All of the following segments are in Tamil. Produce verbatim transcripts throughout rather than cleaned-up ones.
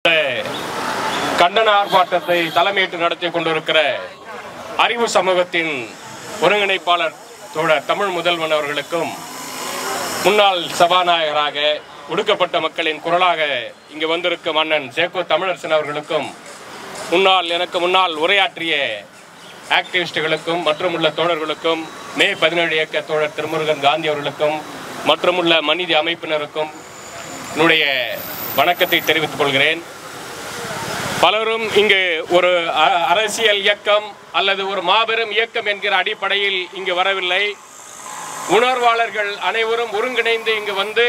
கண்டன ஆர்ப்பாட்டத்தை தலைமையேற்று நடத்தி கொண்டிருக்கிற அறிவு சமூகத்தின் ஒருங்கிணைப்பாளர் தோழர் தமிழ் முதல்வன் அவர்களுக்கும், முன்னாள் சபாநாயகராக ஒடுக்கப்பட்ட மக்களின் குரலாக இங்கு வந்திருக்கும் அண்ணன் சேகோ தமிழரசன் அவர்களுக்கும், முன்னாள் எனக்கு முன்னால் உரையாற்றிய ஆக்டிவிஸ்டுகளுக்கும் மற்றும் உள்ள தோழர்களுக்கும், மே பதினேழு இயக்க தோழர் திருமுருகன் காந்தி அவர்களுக்கும் மற்றும் உள்ள மனித அமைப்பினருக்கும் என்னுடைய வணக்கத்தை தெரிவித்துக் கொள்கிறேன். பலரும் இங்கு ஒரு அரசியல் இயக்கம் அல்லது ஒரு மாபெரும் இயக்கம் என்கிற அடிப்படையில் இங்கு வரவில்லை. உணர்வாளர்கள் அனைவரும் ஒருங்கிணைந்து இங்கு வந்து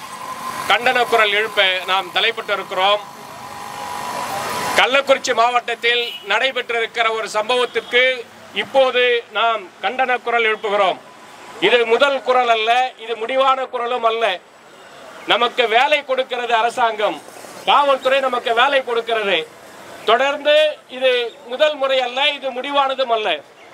கண்டன குரல் எழுப்ப நாம் தலைப்பட்டிருக்கிறோம். கள்ளக்குறிச்சி மாவட்டத்தில் நடைபெற்றிருக்கிற ஒரு சம்பவத்திற்கு இப்போது நாம் கண்டன குரல் எழுப்புகிறோம். இது முதல் குரல் அல்ல, இது முடிவான குரலும் அல்ல. நமக்கு வேலை கொடுக்கிறது அரசாங்கம், காவல்துறை நமக்கு வேலை கொடுக்கிறது. தொடர்ந்து இது முதல் முறை அல்ல, இது முடிவானதும் அல்ல.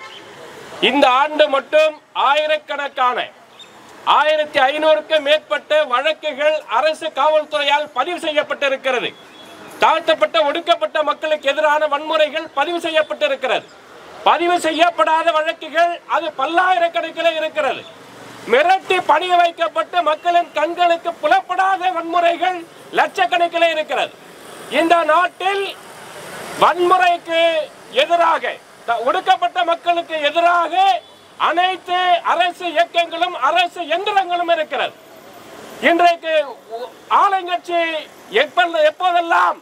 இந்த ஆண்டு மட்டும் ஆயிரக்கணக்கான ஆயிரத்தி ஐநூறுக்கு மேற்பட்ட வழக்குகள் அரசு காவல்துறையால் பதிவு செய்யப்பட்டிருக்கிறது. தாழ்த்தப்பட்ட ஒடுக்கப்பட்ட மக்களுக்கு எதிரான வன்முறைகள் பதிவு செய்யப்பட்டிருக்கிறது. பதிவு செய்யப்படாத வழக்குகள் அது பல்லாயிரக்கணக்கில் இருக்கிறது. மிரட்டி பணிய வைக்கப்பட்டு மக்களின் கண்களுக்கு புலப்படாத வன்முறைகள் லட்சக்கணக்கில் இருக்கிறது. இந்த நாட்டில் வன்முறைக்கு எதிராக, ஒடுக்கப்பட்ட மக்களுக்கு எதிராக அனைத்து அரசு இயக்கங்களும் அரசு எந்திரங்களும் இருக்கிறது. இன்றைக்கு ஆளுங்கட்சி எப்போதெல்லாம்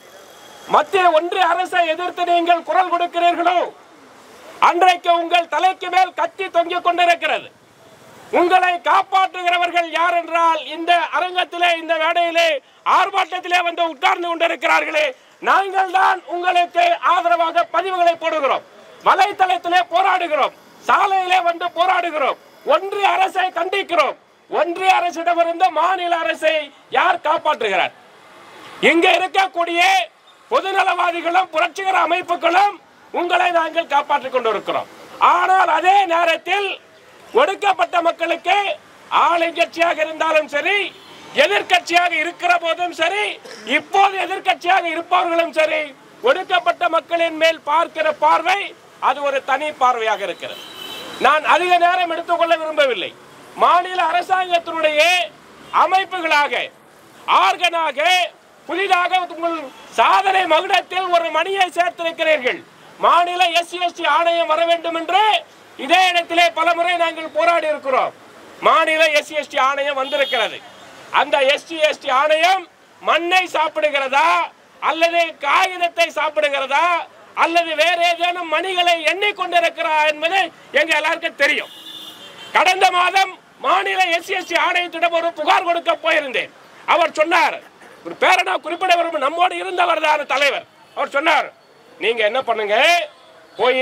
மத்திய ஒன்றிய அரசை எதிர்த்து நீங்கள் குரல் கொடுக்கிறீர்களோ அன்றைக்கு உங்கள் தலைக்கு மேல் கத்தி தொங்கிக் கொண்டிருக்கிறது. உங்களை காப்பாற்றுகிறவர்கள் யார் என்றால் இந்த அரங்கத்திலே, இந்த மேடையிலே, ஆர்ப்பாட்டத்திலே வந்து உட்கார்ந்து கொண்டிருக்கிறார்களே, நாங்கள் தான் உங்களுக்கு ஆதரவாக பதிவுகளை போடுகிறோம், வலைத்தளத்திலே போராடுகிறோம், சாலையிலே வந்து போராடுகிறோம், ஒன்றிய அரசை கண்டிக்கிறோம். ஒன்றிய அரசிடமிருந்து மாநில அரசை யார் காப்பாற்றுகிறார்? இங்க இருக்கக்கூடிய பொதுநலவாதிகளும் புரட்சிகர அமைப்புகளும் உங்களை நாங்கள் காப்பாற்றிக் கொண்டிருக்கிறோம். ஆனால் அதே நேரத்தில் ஒடுக்கப்பட்ட மக்களுக்கு ஆளுங்கட்சியாக இருந்தாலும் சரி, எதிர்கட்சியாக இருக்கிற போதும் சரி, இப்போது எதிர்கட்சியாக இருப்பவர்களும் சரி, ஒடுக்கப்பட்ட மக்களின் மேல் பார்க்கிற பார்வை அது ஒரு தனி பார்வையாக இருக்கிறது. நான் அதிக நேரம் எடுத்துக்கொள்ள விரும்பவில்லை. மாநில அரசாங்கத்தினுடைய அமைப்புகளாக, ஆர்கனாக புதிதாக உங்கள் சாதனை மகுடத்தில் ஒரு மணியை சேர்த்திருக்கிறீர்கள். மாநில எஸ்சி எஸ்டி ஆணையம் வர வேண்டும் என்று இதே இடத்திலே பல முறை நாங்கள் போராடி இருக்கிறோம். மாநில எஸ்சி எஸ்டி ஆணையம் வந்திருக்கிறது. அந்த எஸ்சி எஸ்டி ஆணையம் மண்ணை சாப்பிடுகிறதா அல்லது காகிதத்தை சாப்பிடுகிறதா அல்லது வேற ஏதேனும் மணிகளை எண்ணிக்கொண்டிருக்கிறா என்பது எங்க எல்லாருக்கும் தெரியும். கடந்த மாதம் மாநில எஸ்சி எஸ்டி ஆணையத்திடம் ஒரு புகார் கொடுக்க போயிருந்தேன். அவர் சொன்னார், ஒரு பேரனா குறிப்பிட விரும்ப நம்மோடு இருந்தவர் தான் தலைவர். அவர் சொன்னார், நீங்க என்ன பண்ணுங்க, போய்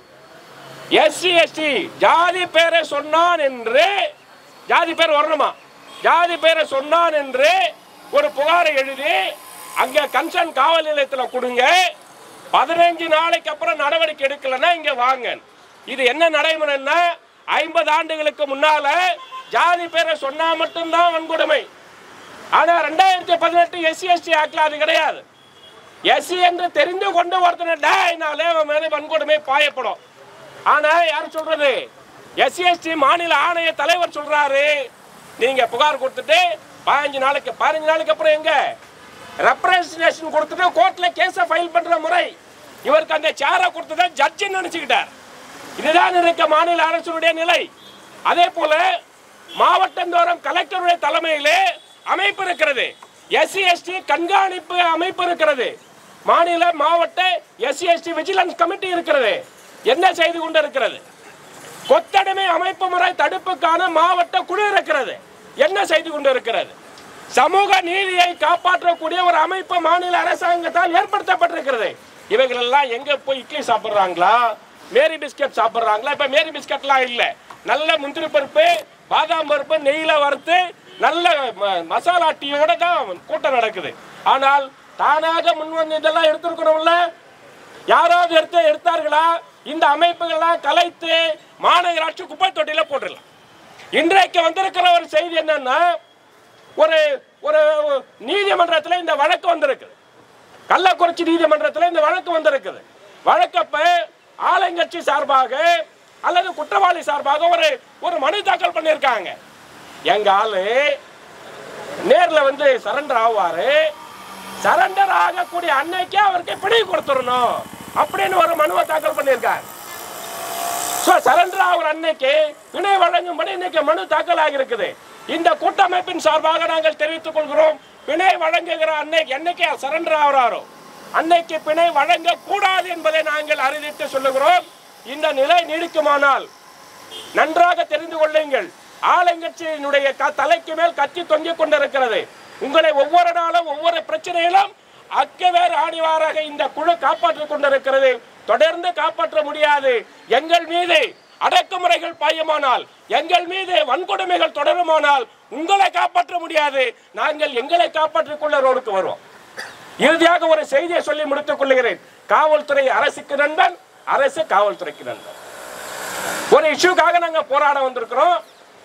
எஸ்சி எஸ்டி ஜாதி பேரை சொன்னான் என்று, ஜாதி பேர் வரணுமா, ஜாதி பேரை சொன்னான் என்று ஒரு புகாரை எழுதி அங்க கன்சர்ன் காவல் நிலையத்தில் கொடுங்க. பதினைஞ்சு நாளைக்கு அப்புறம் நடவடிக்கை எடுக்கலன்னா இங்க வாங்க. இது என்ன நடைமுறைன்னா, ஐம்பது ஆண்டுகளுக்கு முன்னால ஜாதி பேரை சொன்னா மட்டும்தான் வன்கொடுமை. ஆனா ரெண்டாயிரத்தி பதினெட்டு எஸ்சி எஸ்டி ஆக்ட்ல அது கிடையாது. எஸ்சி என்று தெரிந்து கொண்டு ஒருத்தனை வன்கொடுமை பாயப்படும். ஆனா யார் சொல்றது, எஸ்சி எஸ்டி மாநில ஆணைய தலைவர் சொல்றாரு, நீங்க புகார் கொடுத்துட்டு பதினஞ்சு நாளைக்கு பதினஞ்சு நாளைக்கு அப்புறம் எங்க ரெப்ரசன்டேஷன் கொடுத்துட்டு கோர்ட்ல கேஸை ஃபைல் பண்ற முறை. இவருக்கு அந்த சேரை கொடுத்துதான் ஜட்ஜின்னு நினைச்சுக்கிட்டார். இதுதான் இருக்க மாநில அரசுடைய நிலை. அதே போல மாவட்டந்தோறும் கலெக்டருடைய தலைமையிலே அமைப்பு இருக்கிறது, எஸ்சி எஸ்டி கண்காணிப்பு அமைப்பு இருக்கிறது, மாநில மாவட்ட எஸ்சி எஸ்டி விஜிலன்ஸ் கமிட்டி இருக்கிறது. என்ன செய்து கொண்டு இருக்கிறது? கொத்தடிமை அமைப்பு முறை தடுப்புக்கான மாவட்ட குழு இருக்கிறது. என்ன செய்து கொண்டு இருக்கிறது? சமூக நீதியை காப்பாற்றக்கூடிய ஒரு அமைப்பு மாநில அரசாங்கத்தால் ஏற்படுத்தப்பட்டிருக்கிறது. இவைகள் எல்லாம் எங்க போய் இட்லி சாப்பிடுறாங்களா, மேரி பிஸ்கட் சாப்பிடுறாங்களா? இப்ப மேரி பிஸ்கட்லாம் இல்ல, நல்ல முந்திரி பருப்பு, பாதாம் பருப்பு நெய்யில வறுத்து நல்ல மசாலா டீயோட தான் கூட்டம் நடக்குது. ஆனால் தானாக முன்வந்து இதெல்லாம் எடுத்திருக்கணும்ல, யாராவது எடுத்து எடுத்தார்களா? இந்த அமைப்புகள்லாம் கலைத்து மாநகராட்சி குப்பை தொட்டியில போட்டுடலாம். இன்றைக்கு வந்திருக்கிற ஒரு செய்தி என்னன்னா, ஒரு ஒரு நீதிமன்றத்தில் இந்த வழக்கு வந்திருக்கு. கள்ளக்குறிச்சி நீதிமன்றத்தில் இந்த வழக்கு வந்திருக்குது. வழக்கப்ப ஆளுங்கட்சி சார்பாக அல்லது குற்றவாளி சார்பாக ஒரு ஒரு மனு தாக்கல் பண்ணியிருக்காங்க. எங்க ஆளு நேர்ல வந்து சரண்டர் ஆவாரு, சரண்டர் ஆகக்கூடிய அன்னைக்கே அவருக்கு பிணை கொடுத்துடணும் அப்படின்னு ஒரு மனுவை தாக்கல் பண்ணியிருக்காரு. சரண்டர் ஆகிற அன்னைக்கு பிணை வழங்கும்படி இன்னைக்கு மனு தாக்கல் ஆகியிருக்குது. இந்த கூட்டமைப்பின் சார்பாக நாங்கள் தெரிவித்துக் கொள்கிறோம், பிணை வழங்குகிற அன்னைக்கு என்னைக்கு சரண்டர் ஆகிறாரோ அன்னைக்கு பிணை வழங்க கூடாது என்பதை நாங்கள் அறிவித்து சொல்லுகிறோம். இந்த நிலை நீடிக்குமானால் நன்றாக தெரிந்து கொள்ளுங்கள், ஆளுங்கட்சியினுடைய தலைக்கு மேல் கத்தி தொங்கிக் கொண்டிருக்கிறது. உங்களை ஒவ்வொரு நாளும் ஒவ்வொரு பிரச்சனையிலும் அக்கவேறு ஆணிவாராக இந்த குழு காப்பாற்றிக் கொண்டிருக்கிறது. தொடர்ந்து காப்பாற்ற முடியாது. எங்கள் மீது அடக்குமுறைகள் பாயமானால், எங்கள் மீது வன்கொடுமைகள் தொடருமானால் உங்களை காப்பாற்ற முடியாது. நாங்கள் எங்களை காப்பாற்றிக் கொள்ள ரோடுக்கு வருவோம். இறுதியாக ஒரு செய்தியை சொல்லி முடித்துக் கொள்கிறேன். காவல்துறை அரசுக்கு நண்பன், அரசு காவல்துறைக்கு நண்பன். ஒரு இஷ்யூக்காக நாங்க போராட வந்திருக்கிறோம்.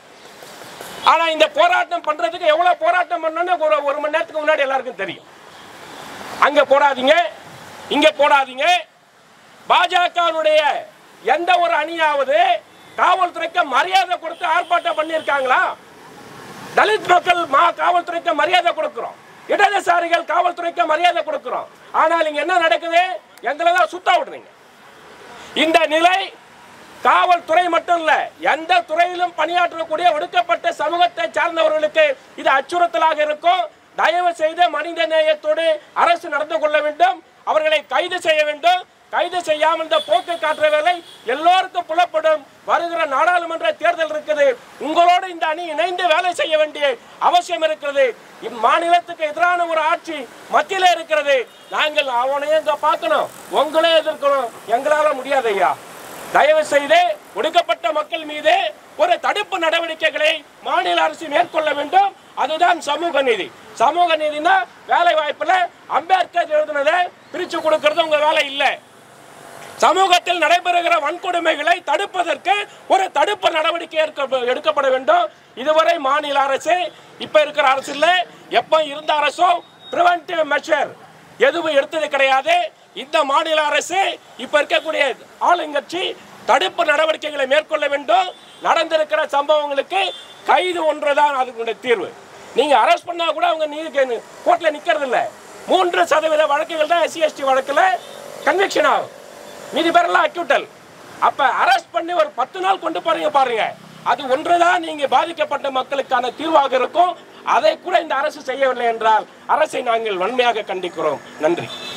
ஆனா இந்த போராட்டம் பண்றதுக்கு எவ்வளவு போராட்டம் பண்ணணும்னு ஒரு ஒரு மணி நேரத்துக்கு முன்னாடி எல்லாருக்கும் தெரியும். அங்க போடாதீங்க, இங்க போடாதீங்க. பாஜகவுடைய எந்த ஒரு அணியாவது காவல்துறைக்கு மரியாதை கொடுத்து ஆர்ப்பாட்டம் பண்ணியிருக்காங்களா? தலித் மக்கள் மா காவல்துறைக்கு மரியாதை கொடுக்கிறோம், இடதுசாரிகள் காவல்துறைக்கு மரியாதை கொடுக்கிறோம். ஆனால் இங்க என்ன நடக்குது? எங்களை தான் சுத்தா விடுறீங்க. இந்த நிலை காவல்துறை மட்டும் இல்ல, எந்த துறையிலும் பணியாற்றக்கூடிய ஒடுக்கப்பட்ட சமூகத்தை சார்ந்தவர்களுக்கு இது அச்சுறுத்தலாக இருக்கும். தயவு செய்து மனித நேயத்தோடு அரசு நடந்து கொள்ள வேண்டும். அவர்களை கைது செய்ய வேண்டும். கைது செய்யாமல் இந்த போக்கு காட்டுற வேலை எல்லோருக்கும் புலப்படும். வருகிற நாடாளுமன்ற தேர்தல் இருக்குது. உங்களோடு இந்த அணி இணைந்து வேலை செய்ய வேண்டிய அவசியம் இருக்கிறது. இம்மாநிலத்துக்கு எதிரான ஒரு ஆட்சி மத்தியில இருக்கிறது. நாங்கள் அவனையே இங்க பார்க்கணும், உங்களே எதிர்க்கணும். எங்களால முடியாது ஐயா. தயவு செய்து ஒடுக்கப்பட்ட மக்கள் மீது ஒரு தடுப்பு நடவடிக்கைகளை மாநில அரசு மேற்கொள்ள வேண்டும். அதுதான் சமூக நீதி. சமூக நீதினா வேலை வாய்ப்புல அம்பேத்கர் எழுதுனதை பிரிச்சு கொடுக்கிறது உங்க வேலை இல்லை. சமூகத்தில் நடைபெறுகிற வன்கொடுமைகளை தடுப்பதற்கு ஒரு தடுப்பு நடவடிக்கை எடுக்கப்பட வேண்டும். இதுவரை மாநில அரசு, இப்ப இருக்கிற அரசு இல்ல, எப்ப இருந்த அரசும் பிரிவென்டிவ் மெஷர் எதுவும் எடுத்தது கிடையாது. இந்த மாநில அரசு இப்ப இருக்கக்கூடிய ஆளுங்கட்சி தடுப்பு நடவடிக்கைகளை மேற்கொள்ள வேண்டும். நடந்திருக்கிற சம்பவங்களுக்கு கைது ஒன்றுதான் அதுக்குடைய தீர்வு. நீங்க அரெஸ்ட் பண்ணா கூட அவங்க நீதி கோர்ட்ல நிக்கிறது இல்ல. மூன்று சதவீத வழக்குகள் தான் எஸ்சி எஸ்டி வழக்குல கன்விக்ஷன் ஆகும், மீதி பேரெல்லாம் அக்யூட்டல். அப்ப அரெஸ்ட் பண்ணி ஒரு பத்து நாள் கொண்டு போறீங்க பாருங்க, அது ஒன்றுதான் நீங்க பாதிக்கப்பட்ட மக்களுக்கான தீர்வாக இருக்கும். அதை கூட இந்த அரசு செய்யவில்லை என்றால் அரசை நாங்கள் வன்மையாக கண்டிக்கிறோம். நன்றி.